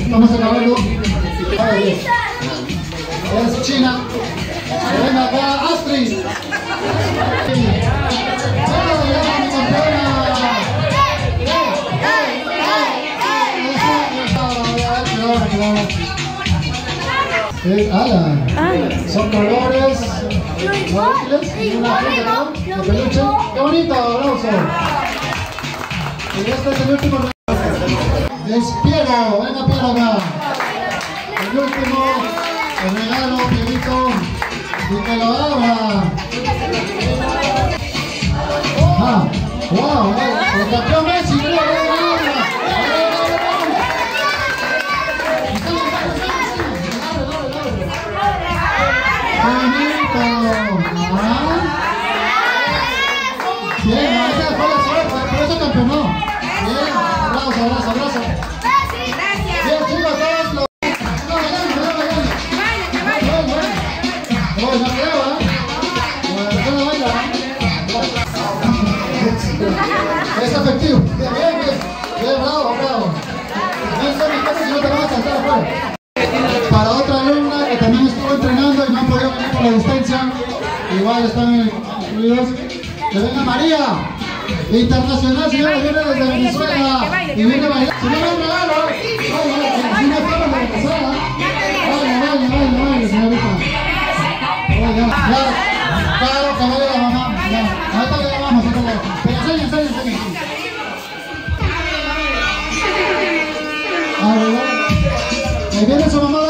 Vamos a acabarlo. Es China. Venga acá, Astrid. Alan. Son colores múltiples y una flor de peluche. ¡Qué bonito! ¡Aplauso! Y este es el último. Es Piero. Venga, Piero acá. El último, el regalo, Pierito. Y que lo abra. ¡Ah! ¡Wow! ¡El campeón Messi! Bien, esa fue la suerte, por eso campeonó. Bien, abrazo. Bien, chicos, todos los... No creo, es efectivo. Bien, bravo. No sé mi casa si no te vas a saltar afuera. Para otra alumna que también estuvo entrenando y no han podido venir por la distancia, igual están incluidos. Que venga María, internacional, señora, viene desde Venezuela y viene a bailar. Si no me regalo, si no estamos en la pasada. Vale, señorita. Claro, que vaya la mamá. Ahorita le llamamos, pero enseñen. Ahí viene su mamá.